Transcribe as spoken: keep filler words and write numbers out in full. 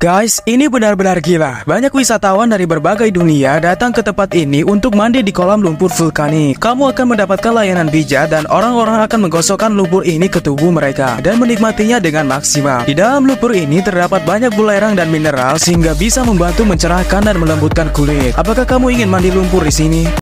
Guys, ini benar-benar gila. Banyak wisatawan dari berbagai dunia datang ke tempat ini untuk mandi di kolam lumpur vulkanik. Kamu akan mendapatkan layanan pijat dan orang-orang akan menggosokkan lumpur ini ke tubuh mereka dan menikmatinya dengan maksimal. Di dalam lumpur ini terdapat banyak belerang dan mineral sehingga bisa membantu mencerahkan dan melembutkan kulit. Apakah kamu ingin mandi lumpur di sini?